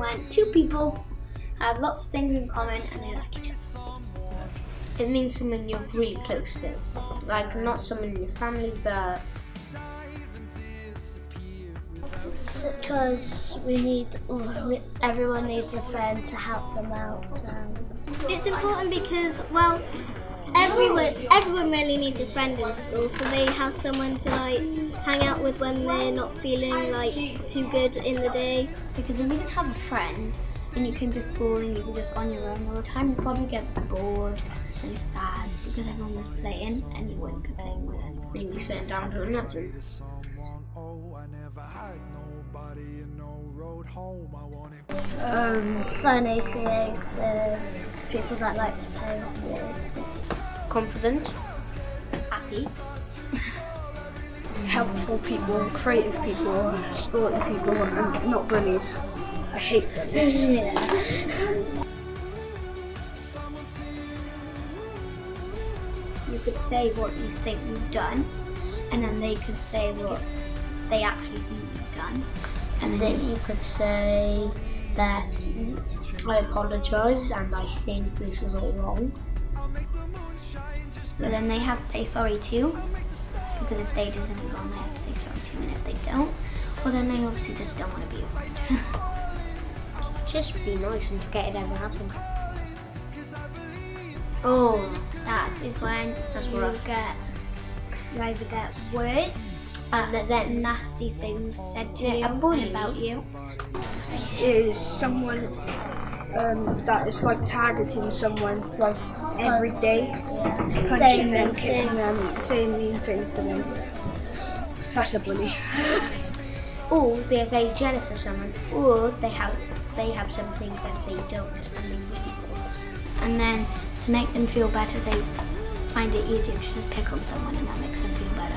when two people have lots of things in common and they like each other. It means someone you're really close to. Like, not someone in your family, but... It's because everyone needs a friend to help them out. It's important because, well, everyone really needs a friend in school, so they have someone to like hang out with when they're not feeling like too good in the day. Because if you didn't have a friend and you came to school and you were just on your own all the time, you'd probably get bored and sad because everyone was playing and you wouldn't be playing with them. You'd be sitting down doing nothing. Funny, creative, people that like to play with you. Confident, Happy. Helpful people, creative people, sporty people, and not bullies. I hate bullies. You could say what you think you've done, and then they could say what they actually think you've done. and then you could say that I apologise and I think this is all wrong. But then they have to say sorry too, because if they do something wrong, they have to say sorry too, and if they don't, well then they obviously just don't want to be your friend. Just be nice and forget it ever happened. Oh, that is when That's you rough. you either get words that nasty things said to you a bully. about you. Is someone that is like targeting someone like every day, punching them, kicking them, saying mean things to them. That's a bully. Or they're very jealous of someone, or they have something that they don't and they really want. And then to make them feel better, they find it easier to just pick on someone, and that makes them feel better.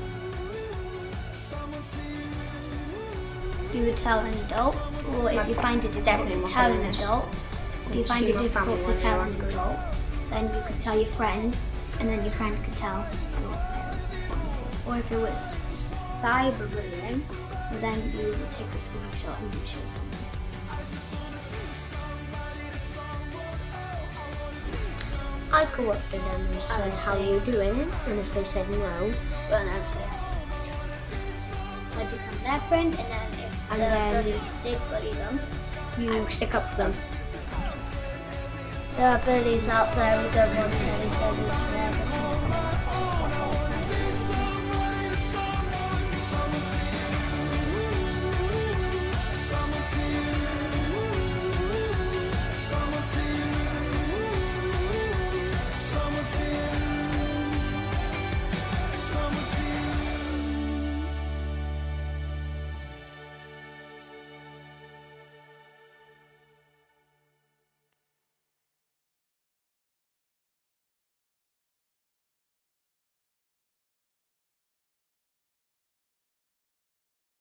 You would tell an adult, or if you find it difficult to tell an adult, if you find it difficult to tell an adult, then you could tell your friend, and then your friend could tell your parent. Or if it was cyberbullying, well then you would take a screenshot and you show someone. I go up to them and say, how are you doing? And if they said no, Well, then I would say, I become their friend, and then if the bullies did bully them, you stick up for them. There are bullies out there who don't want any bullies forever.